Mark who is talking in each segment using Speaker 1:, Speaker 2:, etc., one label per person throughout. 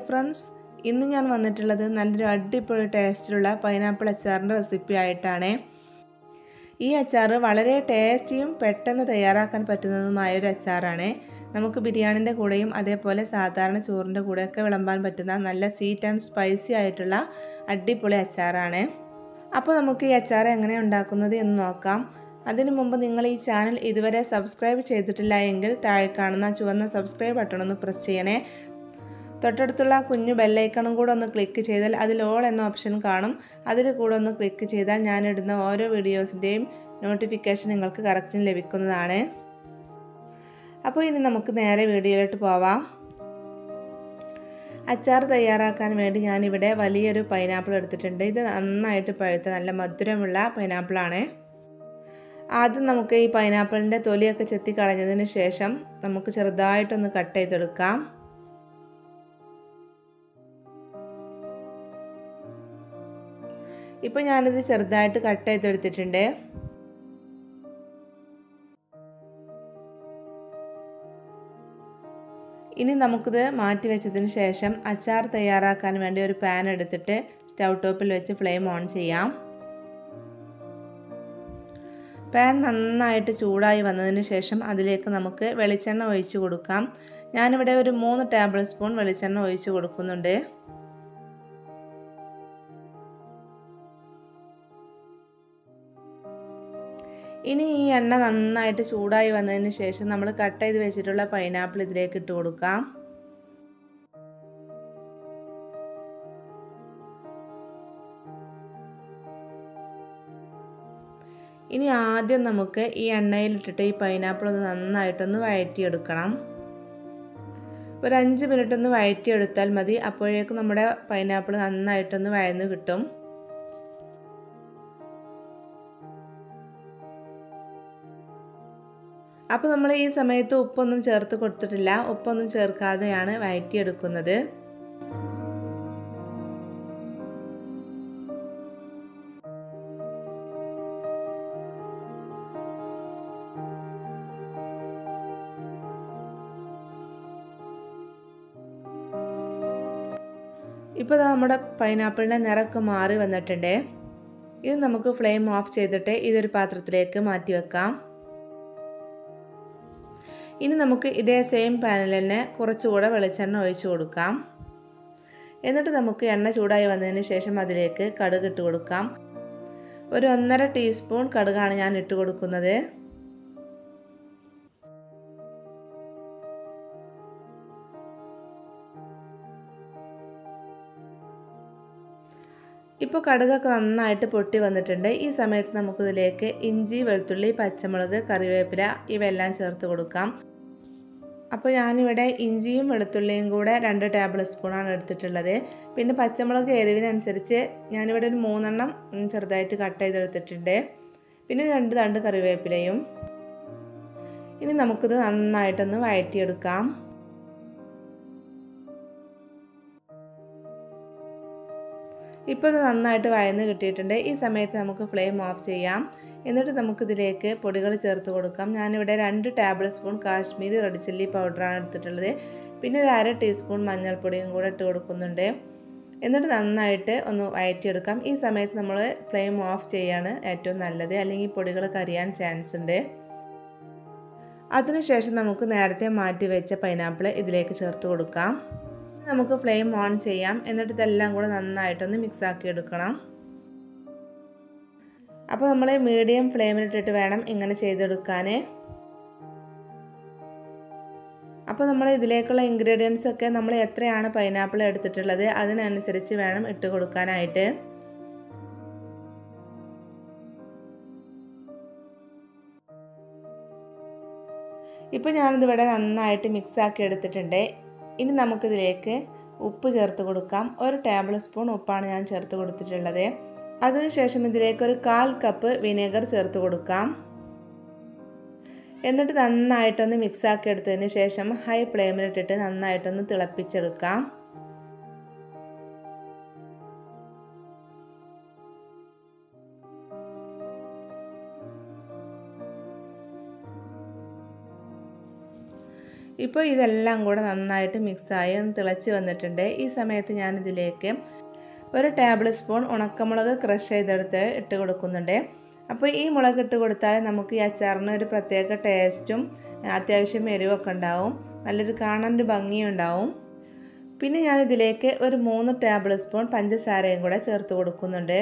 Speaker 1: Friends, ഇന്ന് ഞാൻ വന്നിട്ടുള്ളത് നല്ലൊരു അടിപൊളി ടേസ്റ്റിലുള്ള പൈനാപ്പിൾ അച്ചാറിൻ്റെ റെസിപ്പി ആയിട്ടാണ്. ഈ അച്ചാർ വളരെ ടേസ്റ്റിയും പെട്ടെന്ന് തയ്യാറാക്കാൻ പറ്റുന്നതുമായ ഒരു അച്ചാറാണ്. നമുക്ക് ബിരിയാണിൻ്റെ കൂടെയും അതേപോലെ സാധാരണ ചോറിൻ്റെ കൂടെയൊക്കെ വിളമ്പാൻ പറ്റുന്ന നല്ല സ്വീറ്റ് ആൻഡ് സ്പൈസി ആയിട്ടുള്ള അടിപൊളി അച്ചാറാണ്. അപ്പോൾ നമുക്ക് ഈ അച്ചാർ എങ്ങനെ ഉണ്ടാക്കുന്നത് എന്ന് നോക്കാം. അതിനു മുമ്പ് നിങ്ങൾ ഈ ചാനൽ ഇതുവരെ സബ്സ്ക്രൈബ് ചെയ്തിട്ടില്ല എങ്കിൽ താഴെ കാണുന്ന ചുവന്ന സബ്സ്ക്രൈബ് ബട്ടൺ ഒന്ന് പ്രസ് ചെയ്യണേ. തൊട്ടടുത്തുള്ള കുഞ്ഞു ബെല്ലൈക്കണും കൂടെ ഒന്ന് ക്ലിക്ക് ചെയ്താൽ അതിൽ ഓൾ എന്ന ഓപ്ഷൻ കാണും. അതിൽ കൂടെ ഒന്ന് ക്ലിക്ക് ചെയ്താൽ ഞാനിടുന്ന ഓരോ വീഡിയോസിൻ്റെയും നോട്ടിഫിക്കേഷൻ നിങ്ങൾക്ക് കറക്റ്റിന് ലഭിക്കുന്നതാണ്. അപ്പോൾ ഇനി നമുക്ക് നേരെ വീഡിയോയിലോട്ട് പോവാം. അച്ചാർ തയ്യാറാക്കാൻ വേണ്ടി ഞാനിവിടെ വലിയൊരു പൈനാപ്പിൾ എടുത്തിട്ടുണ്ട്. ഇത് നന്നായിട്ട് പഴുത്ത നല്ല മധുരമുള്ള പൈനാപ്പിളാണ്. ആദ്യം നമുക്ക് ഈ പൈനാപ്പിളിൻ്റെ തൊലിയൊക്കെ ചെത്തി കളഞ്ഞതിന് ശേഷം നമുക്ക് ചെറുതായിട്ടൊന്ന് കട്ട് ചെയ്തെടുക്കാം. ഇപ്പോൾ ഞാനിത് ചെറുതായിട്ട് കട്ട് ചെയ്തെടുത്തിട്ടുണ്ട്. ഇനി നമുക്കിത് മാറ്റി വെച്ചതിന് ശേഷം അച്ചാർ തയ്യാറാക്കാൻ വേണ്ടി ഒരു പാൻ എടുത്തിട്ട് സ്റ്റൗ ടോപ്പിൽ വെച്ച് ഫ്ലെയിം ഓൺ ചെയ്യാം. പാൻ നന്നായിട്ട് ചൂടായി വന്നതിന് ശേഷം അതിലേക്ക് നമുക്ക് വെളിച്ചെണ്ണ ഒഴിച്ച് കൊടുക്കാം. ഞാനിവിടെ ഒരു 3 ടേബിൾ സ്പൂൺ വെളിച്ചെണ്ണ ഒഴിച്ച് കൊടുക്കുന്നുണ്ട്. ഇനി ഈ എണ്ണ നന്നായിട്ട് ചൂടായി വന്നതിന് ശേഷം നമ്മൾ കട്ട് ചെയ്ത് വെച്ചിട്ടുള്ള പൈനാപ്പിൾ ഇതിലേക്ക് ഇട്ട് കൊടുക്കാം. ഇനി ആദ്യം നമുക്ക് ഈ എണ്ണയിലിട്ടിട്ട് ഈ പൈനാപ്പിൾ ഒന്ന് നന്നായിട്ടൊന്ന് വഴറ്റിയെടുക്കണം. ഒരു 5 മിനിറ്റ് ഒന്ന് വഴറ്റിയെടുത്താൽ മതി. അപ്പോഴേക്കും നമ്മുടെ പൈനാപ്പിൾ നന്നായിട്ടൊന്ന് വഴന്ന് കിട്ടും. അപ്പോൾ നമ്മൾ ഈ സമയത്ത് ഉപ്പൊന്നും ചേർത്ത് കൊടുത്തിട്ടില്ല. ഉപ്പൊന്നും ചേർക്കാതെയാണ് വഴറ്റിയെടുക്കുന്നത്. ഇപ്പോൾ നമ്മുടെ പൈനാപ്പിളിൻ്റെ നിറമൊക്കെ മാറി വന്നിട്ടുണ്ട്. ഇത് നമുക്ക് ഫ്ലെയിം ഓഫ് ചെയ്തിട്ട് ഇതൊരു പാത്രത്തിലേക്ക് മാറ്റി വെക്കാം. ഇനി നമുക്ക് ഇതേ സെയിം പാനിൽ തന്നെ കുറച്ചുകൂടെ വെളിച്ചെണ്ണ ഒഴിച്ച് കൊടുക്കാം. എന്നിട്ട് നമുക്ക് എണ്ണ ചൂടായി വന്നതിന് ശേഷം അതിലേക്ക് കടുക് ഇട്ട് കൊടുക്കാം. ഒരു 1.5 ടീസ്പൂൺ കടുകാണ് ഞാൻ ഇട്ട് കൊടുക്കുന്നത്. ഇപ്പോൾ കടുകൊക്കെ നന്നായിട്ട് പൊട്ടി വന്നിട്ടുണ്ട്. ഈ സമയത്ത് നമുക്കിതിലേക്ക് ഇഞ്ചി, വെളുത്തുള്ളി, പച്ചമുളക്, കറിവേപ്പില ഇവയെല്ലാം ചേർത്ത് കൊടുക്കാം. അപ്പോൾ ഞാനിവിടെ ഇഞ്ചിയും വെളുത്തുള്ളിയും കൂടെ 2 ടേബിൾ സ്പൂണാണ് എടുത്തിട്ടുള്ളത്. പിന്നെ പച്ചമുളക് എരിവിനനുസരിച്ച് ഞാനിവിടെ ഒരു 3 എണ്ണം ചെറുതായിട്ട് കട്ട് ചെയ്തെടുത്തിട്ടുണ്ട്. പിന്നെ 2 തണ്ട് കറിവേപ്പിലയും. ഇനി നമുക്കിത് നന്നായിട്ടൊന്ന് വഴറ്റിയെടുക്കാം. ഇപ്പോൾ ഇത് നന്നായിട്ട് വഴന്ന് കിട്ടിയിട്ടുണ്ട്. ഈ സമയത്ത് നമുക്ക് ഫ്ലെയിം ഓഫ് ചെയ്യാം. എന്നിട്ട് നമുക്കിതിലേക്ക് പൊടികൾ ചേർത്ത് കൊടുക്കാം. ഞാനിവിടെ 2 tablespoon Kashmiri red chilli പൗഡറാണ് എടുത്തിട്ടുള്ളത്. പിന്നെ ഒരു 1/2 ടീസ്പൂൺ മഞ്ഞൾപ്പൊടിയും കൂടെ ഇട്ട് കൊടുക്കുന്നുണ്ട്. എന്നിട്ട് നന്നായിട്ട് ഒന്ന് വഴറ്റിയെടുക്കാം. ഈ സമയത്ത് നമ്മൾ ഫ്ലെയിം ഓഫ് ചെയ്യാണ് ഏറ്റവും നല്ലത്, അല്ലെങ്കിൽ പൊടികൾ കരിയാൻ ചാൻസ് ഉണ്ട്. അതിനുശേഷം നമുക്ക് നേരത്തെ മാറ്റി വെച്ച പൈനാപ്പിൾ ഇതിലേക്ക് ചേർത്ത് കൊടുക്കാം. നമുക്ക് ഫ്ലെയിം ഓൺ ചെയ്യാം. എന്നിട്ട് ഇതെല്ലാം കൂടെ നന്നായിട്ടൊന്ന് മിക്സ് ആക്കി എടുക്കണം. അപ്പോൾ നമ്മൾ മീഡിയം ഫ്ലെയിമിലിട്ടിട്ട് വേണം ഇങ്ങനെ ചെയ്തെടുക്കാൻ. അപ്പോൾ നമ്മൾ ഇതിലേക്കുള്ള ഇൻഗ്രീഡിയൻസ് ഒക്കെ നമ്മൾ എത്രയാണ് പൈനാപ്പിൾ എടുത്തിട്ടുള്ളത് അതിനനുസരിച്ച് വേണം ഇട്ട് കൊടുക്കാനായിട്ട്. ഇപ്പോൾ ഞാനിതിവിടെ നന്നായിട്ട് മിക്സ് ആക്കി എടുത്തിട്ടുണ്ട്. ഇനി നമുക്കിതിലേക്ക് ഉപ്പ് ചേർത്ത് കൊടുക്കാം. 1 ടേബിൾ സ്പൂൺ ഉപ്പാണ് ഞാൻ ചേർത്ത് കൊടുത്തിട്ടുള്ളത്. അതിനുശേഷം ഇതിലേക്ക് ഒരു 1/4 കപ്പ് വിനെഗർ ചേർത്ത് കൊടുക്കാം. എന്നിട്ട് നന്നായിട്ടൊന്ന് മിക്സ് ആക്കി എടുത്തതിന് ശേഷം ഹൈ ഫ്ലെയിമിലിട്ടിട്ട് നന്നായിട്ടൊന്ന് തിളപ്പിച്ചെടുക്കാം. ഇപ്പോൾ ഇതെല്ലാം കൂടെ നന്നായിട്ട് മിക്സായി ഒന്ന് തിളച്ച് വന്നിട്ടുണ്ട്. ഈ സമയത്ത് ഞാനിതിലേക്ക് 1 ടേബിൾ സ്പൂൺ ഉണക്കമുളക് ക്രഷ് ചെയ്തെടുത്ത് ഇട്ട് കൊടുക്കുന്നുണ്ട്. അപ്പോൾ ഈ മുളക് ഇട്ട് കൊടുത്താൽ നമുക്ക് ഈ അച്ചാറിന് ഒരു പ്രത്യേക ടേസ്റ്റും അത്യാവശ്യം എരിവൊക്കെ ഉണ്ടാവും. നല്ലൊരു കാണാൻ ഒരു ഭംഗിയും ഉണ്ടാവും. പിന്നെ ഞാനിതിലേക്ക് ഒരു 3 ടേബിൾ സ്പൂൺ പഞ്ചസാരയും കൂടെ ചേർത്ത് കൊടുക്കുന്നുണ്ട്.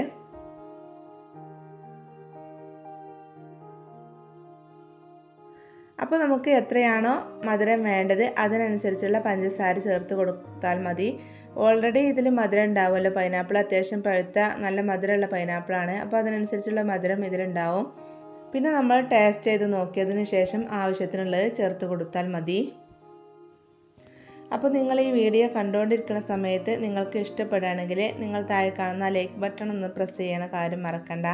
Speaker 1: അപ്പോൾ നമുക്ക് എത്രയാണോ മധുരം വേണ്ടത് അതിനനുസരിച്ചുള്ള പഞ്ചസാര ചേർത്ത് കൊടുത്താൽ മതി. ഓൾറെഡി ഇതിൽ മധുരം ഉണ്ടാവുമല്ലോ. പൈനാപ്പിൾ അത്യാവശ്യം പഴുത്ത നല്ല മധുരമുള്ള പൈനാപ്പിളാണ്. അപ്പോൾ അതിനനുസരിച്ചുള്ള മധുരം ഇതിലുണ്ടാവും. പിന്നെ നമ്മൾ ടേസ്റ്റ് ചെയ്ത് നോക്കിയതിന് ശേഷം ആവശ്യത്തിനുള്ളത് ചേർത്ത് കൊടുത്താൽ മതി. അപ്പോൾ നിങ്ങൾ ഈ വീഡിയോ കണ്ടുകൊണ്ടിരിക്കുന്ന സമയത്ത് നിങ്ങൾക്ക് ഇഷ്ടപ്പെടുകയാണെങ്കിൽ നിങ്ങൾ താഴെ കാണുന്ന ലൈക്ക് ബട്ടൺ ഒന്ന് പ്രസ് ചെയ്യണ കാര്യം മറക്കണ്ട.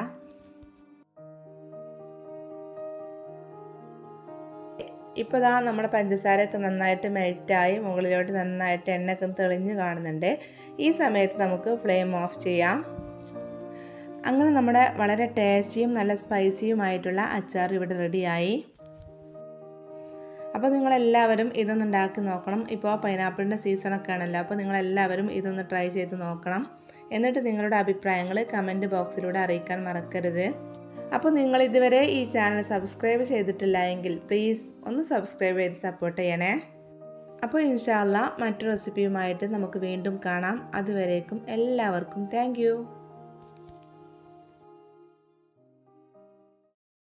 Speaker 1: ഇപ്പോൾ ദാ നമ്മുടെ പഞ്ചസാരയൊക്കെ നന്നായിട്ട് മെൽറ്റായി മുകളിലോട്ട് നന്നായിട്ട് എണ്ണയൊക്കെ തെളിഞ്ഞ് കാണുന്നുണ്ട്. ഈ സമയത്ത് നമുക്ക് ഫ്ലെയിം ഓഫ് ചെയ്യാം. അങ്ങനെ നമ്മുടെ വളരെ ടേസ്റ്റിയും നല്ല സ്പൈസിയുമായിട്ടുള്ള അച്ചാർ ഇവിടെ റെഡിയായി. അപ്പോൾ നിങ്ങളെല്ലാവരും ഇതൊന്ന് ഉണ്ടാക്കി നോക്കണം. ഇപ്പോൾ പൈനാപ്പിളിൻ്റെ സീസണൊക്കെ ആണല്ലോ. അപ്പോൾ നിങ്ങളെല്ലാവരും ഇതൊന്ന് ട്രൈ ചെയ്ത് നോക്കണം. എന്നിട്ട് നിങ്ങളുടെ അഭിപ്രായങ്ങൾ കമൻറ്റ് ബോക്സിലൂടെ അറിയിക്കാൻ മറക്കരുത്. അപ്പോൾ നിങ്ങൾ ഇതുവരെ ഈ ചാനൽ സബ്സ്ക്രൈബ് ചെയ്തിട്ടില്ല എങ്കിൽ പ്ലീസ് ഒന്ന് സബ്സ്ക്രൈബ് ചെയ്ത് സപ്പോർട്ട് ചെയ്യണേ. അപ്പോൾ ഇൻഷാ അല്ലാഹ് മറ്റൊരു റെസിപ്പിയുമായിട്ട് നമുക്ക് വീണ്ടും കാണാം. അതുവരേക്കും എല്ലാവർക്കും താങ്ക് യു.